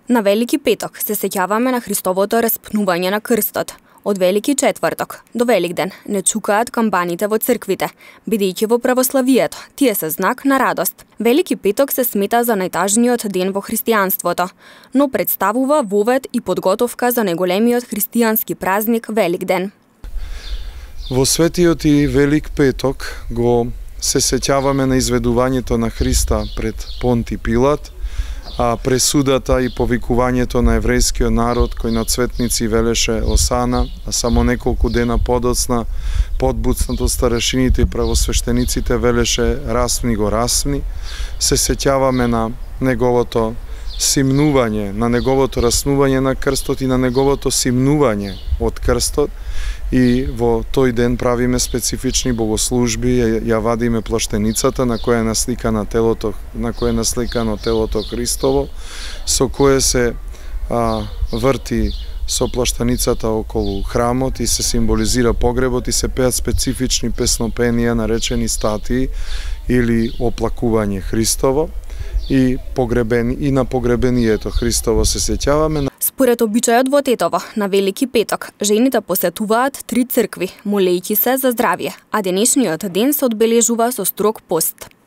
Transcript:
На Велики петок се сеќаваме на Христовото распнување на крстот. Од Велики четврток до Великден не чукаат камбаните во црквите, бидејќи во православието тие се знак на радост. Велики петок се смета за најтажниот ден во христијанството, но представува вовед и подготовка за најголемиот христијански празник Великден. Во светиот и Велик петок го се сеќаваме на изведувањето на Христа пред Понти Пилат, а пресудата и повикувањето на еврејскиот народ кој на цветници велеше Осана, а само неколку дена подоцна подбуцнат од старешините и правосвештениците велеше Расни го расни, се сеќаваме на неговото симнување, на неговото раснување на крстот и на неговото симнување од крстот. И во тој ден правиме специфични богослужби, ја вадиме плаштеницата на која е насликано телото Христово, со кое се врти со плаштеницата околу храмот и се символизира погребот и се пеат специфични песнопенија наречени статии или оплакување Христово и на погребението Христово се сеќаваме. Според обичајот во Тетово, на Велики петок, жените посетуваат 3 цркви, молејќи се за здравје, а денешниот ден се одбележува со строг пост.